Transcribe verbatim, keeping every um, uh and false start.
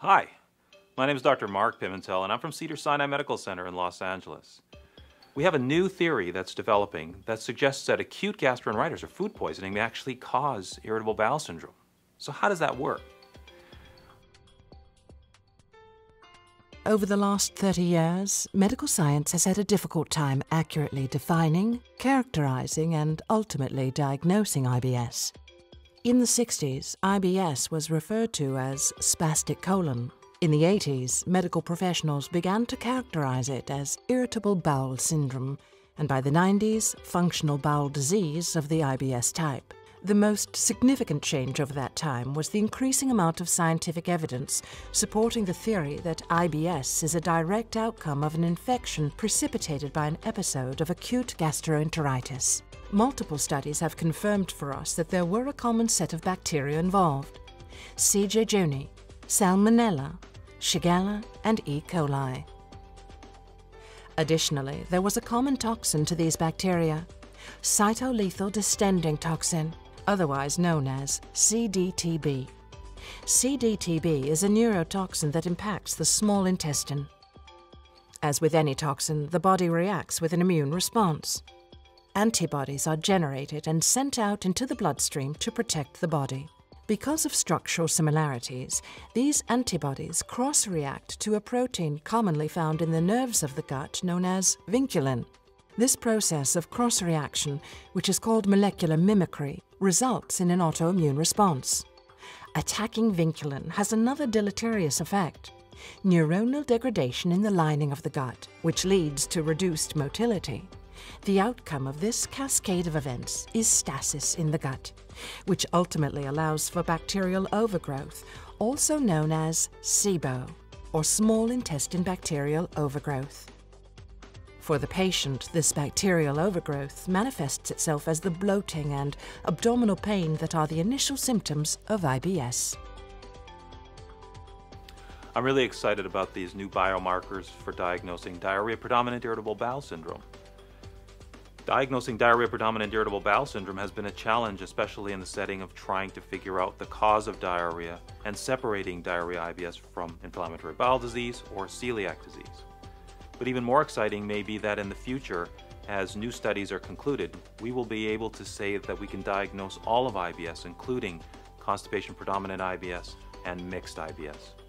Hi, my name is Doctor Mark Pimentel, and I'm from Cedars-Sinai Medical Center in Los Angeles. We have a new theory that's developing that suggests that acute gastroenteritis or food poisoning may actually cause irritable bowel syndrome. So how does that work? Over the last thirty years, medical science has had a difficult time accurately defining, characterizing, and ultimately diagnosing I B S. In the sixties, I B S was referred to as spastic colon. In the eighties, medical professionals began to characterize it as irritable bowel syndrome, and by the nineties, functional bowel disease of the I B S type. The most significant change over that time was the increasing amount of scientific evidence supporting the theory that I B S is a direct outcome of an infection precipitated by an episode of acute gastroenteritis. Multiple studies have confirmed for us that there were a common set of bacteria involved: C. jejuni, Salmonella, Shigella, and E. coli. Additionally, there was a common toxin to these bacteria, cytolethal distending toxin, otherwise known as C D T B. C D T B is a neurotoxin that impacts the small intestine. As with any toxin, the body reacts with an immune response. Antibodies are generated and sent out into the bloodstream to protect the body. Because of structural similarities, these antibodies cross-react to a protein commonly found in the nerves of the gut known as vinculin. This process of cross-reaction, which is called molecular mimicry, results in an autoimmune response. Attacking vinculin has another deleterious effect: neuronal degradation in the lining of the gut, which leads to reduced motility. The outcome of this cascade of events is stasis in the gut, which ultimately allows for bacterial overgrowth, also known as SIBO, or small intestine bacterial overgrowth. For the patient, this bacterial overgrowth manifests itself as the bloating and abdominal pain that are the initial symptoms of I B S. I'm really excited about these new biomarkers for diagnosing diarrhea-predominant irritable bowel syndrome. Diagnosing diarrhea-predominant irritable bowel syndrome has been a challenge, especially in the setting of trying to figure out the cause of diarrhea and separating diarrhea I B S from inflammatory bowel disease or celiac disease. But even more exciting may be that in the future, as new studies are concluded, we will be able to say that we can diagnose all of I B S, including constipation-predominant I B S and mixed I B S.